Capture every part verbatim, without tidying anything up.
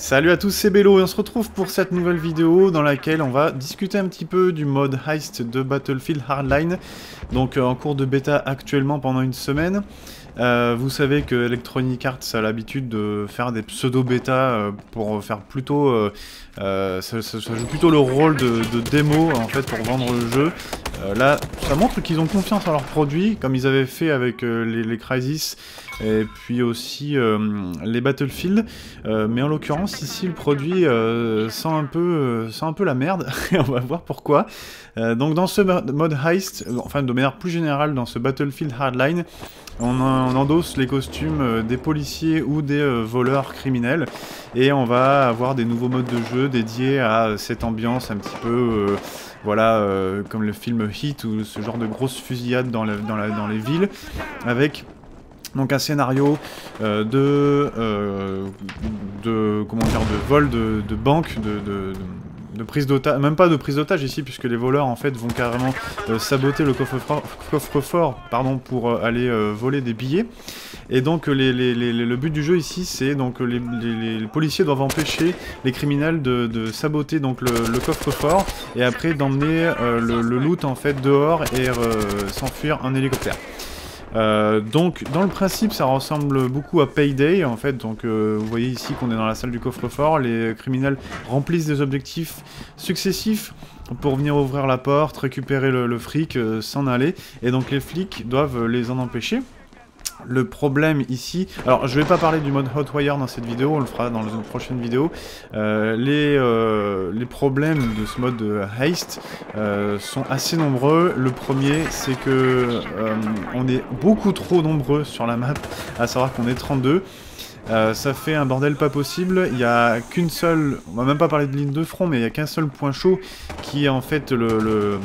Salut à tous, c'est Bello et on se retrouve pour cette nouvelle vidéo dans laquelle on va discuter un petit peu du mode Heist de Battlefield Hardline, donc euh, en cours de bêta actuellement pendant une semaine. Euh, vous savez que Electronic Arts a l'habitude de faire des pseudo-bêtas euh, pour faire plutôt... Euh, euh, ça, ça, ça joue plutôt le rôle de, de démo en fait pour vendre le jeu. Euh, là, ça montre qu'ils ont confiance en leurs produits, comme ils avaient fait avec euh, les, les Crysis et puis aussi euh, les Battlefield. Euh, mais en l'occurrence, ici, le produit euh, sent, un peu, euh, sent un peu la merde, et on va voir pourquoi. Euh, donc dans ce mode Heist, euh, enfin de manière plus générale, dans ce Battlefield Hardline, on, on endosse les costumes euh, des policiers ou des euh, voleurs criminels, et on va avoir des nouveaux modes de jeu dédiés à cette ambiance un petit peu... Euh, Voilà, euh, comme le film Heat ou ce genre de grosses fusillades dans, la, dans, la, dans les villes, avec donc un scénario euh, de, euh, de comment dire, de vol de, de banque, de, de, de prise d'otage, même pas de prise d'otage ici, puisque les voleurs en fait vont carrément euh, saboter le coffre-fort coffre pardon, pour euh, aller euh, voler des billets. Et donc les, les, les, le but du jeu ici, c'est donc les, les, les policiers doivent empêcher les criminels de, de saboter donc le, le coffre-fort et après d'emmener euh, le, le loot en fait dehors et euh, s'enfuir en hélicoptère. Euh, donc dans le principe ça ressemble beaucoup à Payday en fait, donc euh, vous voyez ici qu'on est dans la salle du coffre-fort, les criminels remplissent des objectifs successifs pour venir ouvrir la porte, récupérer le, le fric, euh, s'en aller, et donc les flics doivent les en empêcher. Le problème ici, alors je vais pas parler du mode Hotwire dans cette vidéo, on le fera dans une prochaine vidéo. Euh, les, euh, les problèmes de ce mode de Heist euh, sont assez nombreux. Le premier, c'est que euh, on est beaucoup trop nombreux sur la map, à savoir qu'on est trente-deux. Euh, ça fait un bordel pas possible, il n'y a qu'une seule, on va même pas parler de ligne de front, mais il n'y a qu'un seul point chaud qui est en fait le... le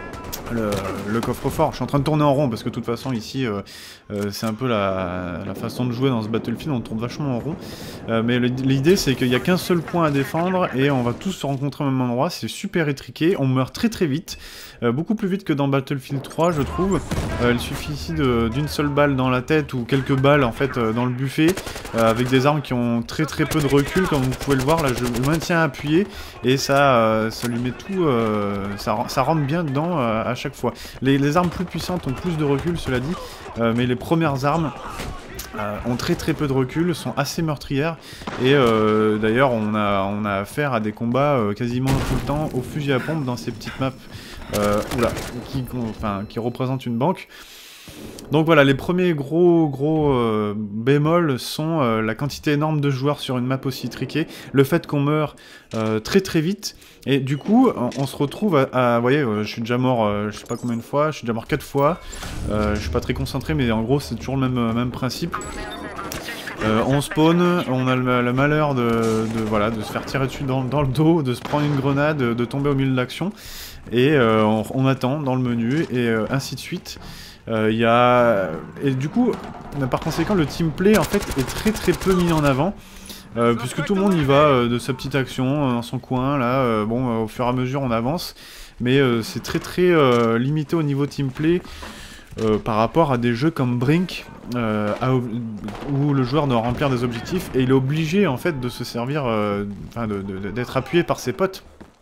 Le, le coffre-fort. Je suis en train de tourner en rond parce que de toute façon ici euh, euh, c'est un peu la, la façon de jouer dans ce Battlefield, on tourne vachement en rond. Euh, mais l'idée c'est qu'il n'y a qu'un seul point à défendre et on va tous se rencontrer au même endroit, c'est super étriqué, on meurt très très vite, euh, beaucoup plus vite que dans Battlefield trois je trouve. Euh, il suffit ici d'une seule balle dans la tête ou quelques balles en fait euh, dans le buffet, euh, avec des armes qui ont très très peu de recul comme vous pouvez le voir, là je le maintiens appuyé et ça, euh, ça lui met tout, euh, ça, ça rentre bien dedans euh, à chaque fois. Les, les armes plus puissantes ont plus de recul, cela dit, euh, mais les premières armes euh, ont très très peu de recul, sont assez meurtrières, et euh, d'ailleurs on a, on a affaire à des combats euh, quasiment tout le temps au fusil à pompe dans ces petites maps euh, oula, qui, enfin, qui représentent une banque. Donc voilà, les premiers gros gros euh, bémols sont euh, la quantité énorme de joueurs sur une map aussi triquée, le fait qu'on meurt euh, très très vite, et du coup on, on se retrouve à... à vous voyez, euh, je suis déjà mort euh, je sais pas combien de fois, je suis déjà mort quatre fois, euh, je suis pas très concentré mais en gros c'est toujours le même, même principe. Euh, on spawn, on a le, le malheur de, de, voilà, de se faire tirer dessus dans, dans le dos, de se prendre une grenade, de, de tomber au milieu de l'action, et euh, on, on attend dans le menu, et euh, ainsi de suite. Il euh, y a... Et du coup, par conséquent, le teamplay en fait est très très peu mis en avant, euh, puisque tout le monde y va euh, de sa petite action, euh, dans son coin, là, euh, bon, euh, au fur et à mesure on avance, mais euh, c'est très très euh, limité au niveau teamplay, euh, par rapport à des jeux comme Brink, euh, à, où le joueur doit remplir des objectifs, et il est obligé en fait de se servir, euh, enfin de, de, d'être appuyé par ses potes,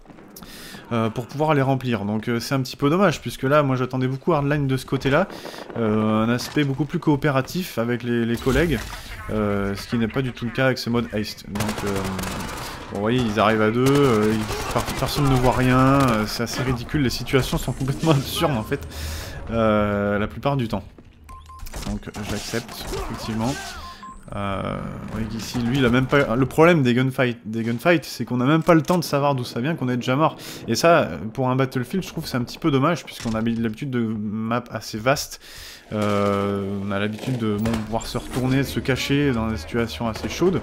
Euh, pour pouvoir les remplir. Donc euh, c'est un petit peu dommage, puisque là, moi j'attendais beaucoup Hardline de ce côté-là, euh, un aspect beaucoup plus coopératif avec les, les collègues, euh, ce qui n'est pas du tout le cas avec ce mode Heist. Donc, euh, bon, vous voyez, ils arrivent à deux, euh, ils, personne ne voit rien, euh, c'est assez ridicule, les situations sont complètement absurdes en fait, euh, la plupart du temps. Donc j'accepte, effectivement. Euh, ouais, ici, lui, il a même pas. Le problème des gunfights, des gunfights, c'est qu'on a même pas le temps de savoir d'où ça vient, qu'on est déjà mort. Et ça, pour un Battlefield, je trouve que c'est un petit peu dommage, puisqu'on a l'habitude de maps assez vastes. Euh, on a l'habitude de bon, pouvoir se retourner, de se cacher dans des situations assez chaudes.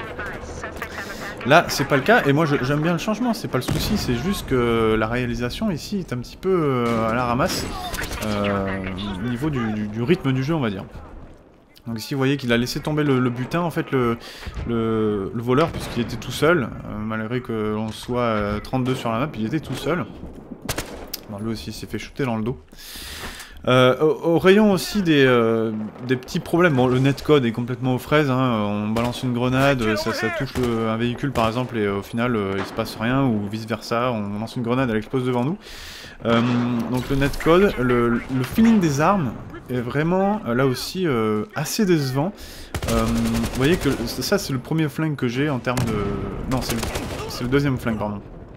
Là, c'est pas le cas, et moi j'aime bien le changement, c'est pas le souci, c'est juste que la réalisation ici est un petit peu euh, à la ramasse, euh, au niveau du, du, du rythme du jeu, on va dire. Donc ici vous voyez qu'il a laissé tomber le, le butin, en fait le, le, le voleur, puisqu'il était tout seul, euh, malgré que l'on soit euh, trente-deux sur la map, il était tout seul. Bon, lui aussi il s'est fait shooter dans le dos. Euh, au, au rayon aussi des, euh, des petits problèmes, bon le netcode est complètement aux fraises, hein. On balance une grenade, ça, ça touche le, un véhicule par exemple et euh, au final euh, il se passe rien ou vice versa, on lance une grenade, elle explose devant nous. Euh, donc le netcode, le, le feeling des armes est vraiment euh, là aussi euh, assez décevant. Euh, vous voyez que ça c'est le premier flingue que j'ai en termes de... Non c'est le, le deuxième flingue pardon.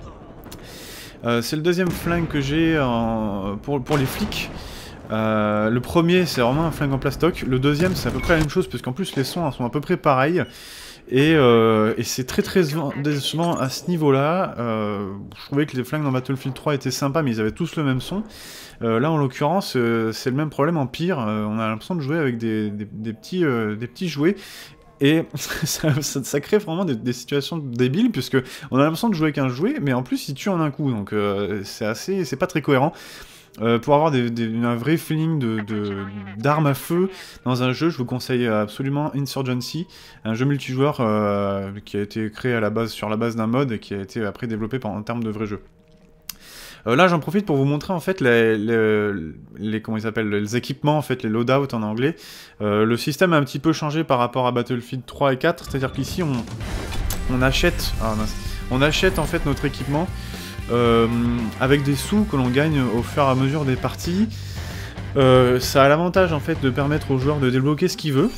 Euh, c'est le deuxième flingue que j'ai pour, pour les flics. Euh, le premier c'est vraiment un flingue en plastoc, le deuxième c'est à peu près la même chose puisqu'en plus les sons hein, sont à peu près pareils et, euh, et c'est très très décevant à ce niveau là. Euh, je trouvais que les flingues dans Battlefield trois étaient sympas mais ils avaient tous le même son. Euh, là en l'occurrence euh, c'est le même problème en pire, euh, on a l'impression de jouer avec des, des, des, petits, euh, des petits jouets. Et ça, ça, ça crée vraiment des, des situations débiles puisque on a l'impression de jouer avec un jouet mais en plus il tue en un coup donc euh, c'est assez, c'est pas très cohérent. Euh, pour avoir des, des, un vrai feeling de, de, d'armes à feu dans un jeu, je vous conseille absolument Insurgency, un jeu multijoueur euh, qui a été créé à la base, sur la base d'un mod et qui a été après développé en termes de vrai jeu. Euh, là j'en profite pour vous montrer en fait les, les, les, comment ils s'appellent, les équipements, en fait, les loadouts en anglais. Euh, le système a un petit peu changé par rapport à Battlefield trois et quatre, c'est-à-dire qu'ici on, on achète, ah, on achète en fait notre équipement. Euh, avec des sous que l'on gagne au fur et à mesure des parties. Euh, ça a l'avantage en fait de permettre au joueur de débloquer ce qu'il veut.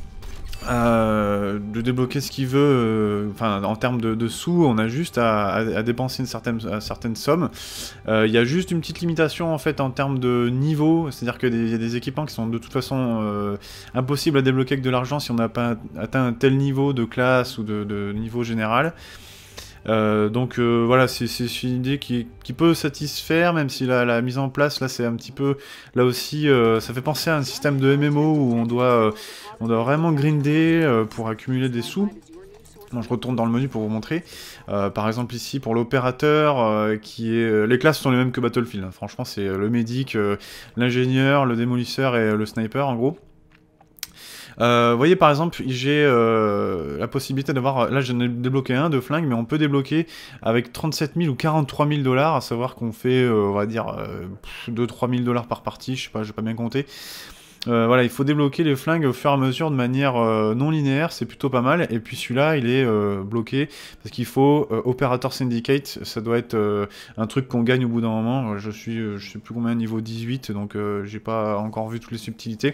Euh, de débloquer ce qu'il veut, enfin euh, en termes de, de sous, on a juste à, à, à dépenser une certaine, à certaine somme. Il euh, y a juste une petite limitation en fait en termes de niveau, c'est-à-dire qu'il y a des équipements qui sont de toute façon euh, impossibles à débloquer avec de l'argent si on n'a pas atteint un tel niveau de classe ou de, de niveau général. Euh, donc euh, voilà, c'est une idée qui, qui peut satisfaire, même si la, la mise en place, là, c'est un petit peu... Là aussi, euh, ça fait penser à un système de M M O où on doit, euh, on doit vraiment grinder euh, pour accumuler des sous. Bon, je retourne dans le menu pour vous montrer. Euh, par exemple ici, pour l'opérateur, euh, qui est... Les classes sont les mêmes que Battlefield, hein. Franchement, c'est le médic, euh, l'ingénieur, le démolisseur et le sniper, en gros. Euh, vous voyez par exemple, j'ai euh, la possibilité d'avoir, là j'en ai débloqué un de flingue, mais on peut débloquer avec trente-sept mille ou quarante-trois mille dollars, à savoir qu'on fait, euh, on va dire, euh, deux à trois mille dollars par partie, je sais pas, j'ai pas bien compté. Euh, voilà, il faut débloquer les flingues au fur et à mesure de manière euh, non linéaire, c'est plutôt pas mal, et puis celui-là il est euh, bloqué, parce qu'il faut euh, Operator Syndicate, ça doit être euh, un truc qu'on gagne au bout d'un moment, je suis, euh, je sais plus combien, niveau dix-huit, donc euh, j'ai pas encore vu toutes les subtilités.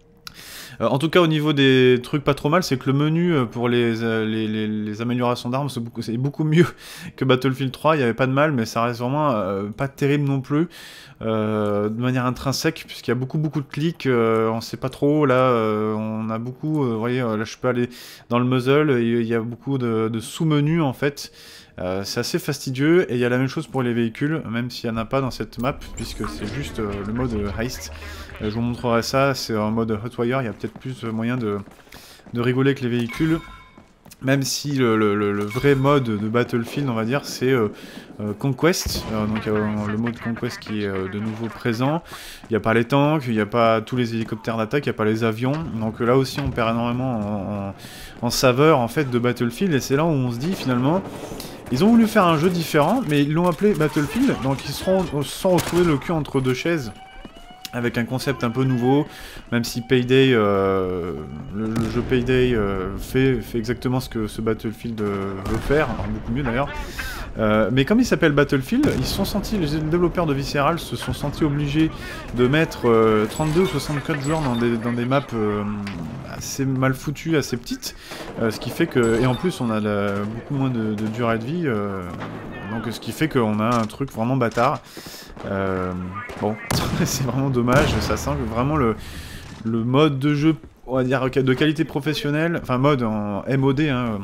Euh, en tout cas, au niveau des trucs pas trop mal, c'est que le menu pour les, euh, les, les, les améliorations d'armes, c'est beaucoup, beaucoup mieux que Battlefield trois, il n'y avait pas de mal, mais ça reste vraiment euh, pas terrible non plus, euh, de manière intrinsèque, puisqu'il y a beaucoup beaucoup de clics, euh, on sait pas trop, là, euh, on a beaucoup, euh, vous voyez, là je peux aller dans le muzzle, il y a beaucoup de, de sous-menus en fait. Euh, c'est assez fastidieux, et il y a la même chose pour les véhicules, même s'il n'y en a pas dans cette map, puisque c'est juste euh, le mode heist. Euh, je vous montrerai ça, c'est en mode Hotwire, il y a peut-être plus moyen de, de rigoler avec les véhicules. Même si le, le, le vrai mode de Battlefield, on va dire, c'est euh, euh, Conquest. Euh, donc il y a le mode Conquest qui est euh, de nouveau présent. Il n'y a pas les tanks, il n'y a pas tous les hélicoptères d'attaque, il n'y a pas les avions. Donc là aussi on perd énormément en, en, en saveur en fait de Battlefield. Et c'est là où on se dit finalement... Ils ont voulu faire un jeu différent, mais ils l'ont appelé Battlefield, donc ils seront, se sont retrouvés le cul entre deux chaises, avec un concept un peu nouveau, même si Payday, euh, le, le jeu Payday euh, fait, fait exactement ce que ce Battlefield euh, veut faire, alors beaucoup mieux d'ailleurs. Euh, mais comme il s'appelle Battlefield, ils se sont sentis, les développeurs de Visceral se sont sentis obligés de mettre euh, trente-deux ou soixante-quatre joueurs dans des, dans des maps euh, assez mal foutues, assez petites, euh, ce qui fait que, et en plus on a la, beaucoup moins de, de durée de vie, euh, donc ce qui fait qu'on a un truc vraiment bâtard. Euh, bon, c'est vraiment dommage, ça sent que vraiment le, le mode de jeu, on va dire, de qualité professionnelle, enfin mode en M O D, hein,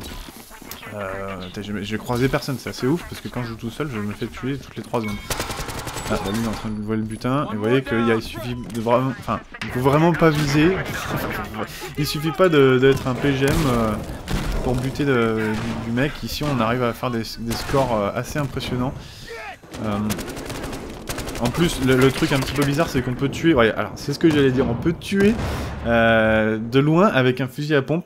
Euh, j'ai croisé personne, c'est assez ouf parce que quand je joue tout seul, je me fais tuer toutes les trois secondes. Ah, bah lui il est en train de voir le butin, et vous voyez qu'il il suffit de vraiment. Enfin, il faut vraiment pas viser. Il suffit pas d'être un P G M euh, pour buter de, du, du mec. Ici, on arrive à faire des, des scores euh, assez impressionnants. Euh, en plus, le, le truc un petit peu bizarre, c'est qu'on peut tuer. Ouais, alors c'est ce que j'allais dire, on peut tuer euh, de loin avec un fusil à pompe.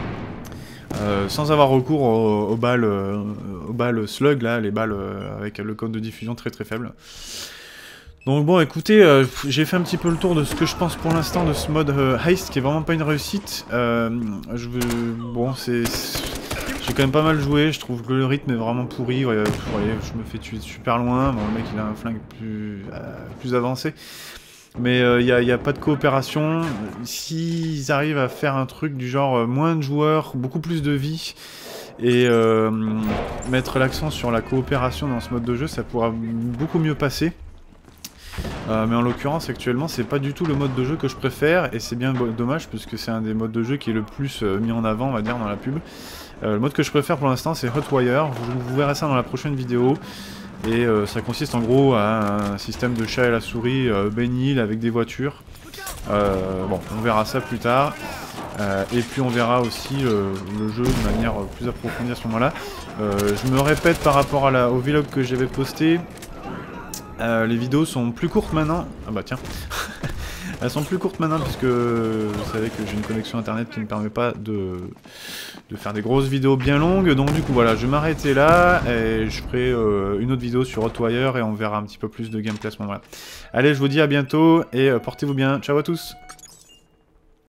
Euh, sans avoir recours aux, aux balles, euh, aux balles slug, là, les balles euh, avec le code de diffusion très très faible. Donc bon, écoutez, euh, j'ai fait un petit peu le tour de ce que je pense pour l'instant de ce mode euh, Heist, qui est vraiment pas une réussite. Euh, je veux... Bon, c'est... J'ai quand même pas mal joué, je trouve que le rythme est vraiment pourri. Ouais, vous voyez, je me fais tuer super loin. Bon, le mec, il a un flingue plus, euh, plus avancé. Mais il euh, n'y a, a pas de coopération. S'ils arrivent à faire un truc du genre euh, moins de joueurs, beaucoup plus de vie, et euh, mettre l'accent sur la coopération dans ce mode de jeu, ça pourra beaucoup mieux passer. Euh, mais en l'occurrence, actuellement, c'est pas du tout le mode de jeu que je préfère, et c'est bien dommage, puisque c'est un des modes de jeu qui est le plus euh, mis en avant, on va dire, dans la pub. Euh, le mode que je préfère pour l'instant, c'est Hotwire. Vous, vous verrez ça dans la prochaine vidéo. Et euh, ça consiste en gros à un système de chat et la souris euh, Ben Hill avec des voitures. Euh, bon, on verra ça plus tard. Euh, et puis on verra aussi euh, le jeu de manière plus approfondie à ce moment-là. Euh, je me répète par rapport à la, au vlog que j'avais posté. Euh, les vidéos sont plus courtes maintenant. Ah bah tiens. Elles sont plus courtes maintenant puisque vous savez que j'ai une connexion internet qui ne me permet pas de, de faire des grosses vidéos bien longues. Donc du coup voilà, je vais m'arrêter là et je ferai euh, une autre vidéo sur Hotwire et on verra un petit peu plus de gameplay à ce moment-là. Allez, je vous dis à bientôt et euh, portez-vous bien. Ciao à tous.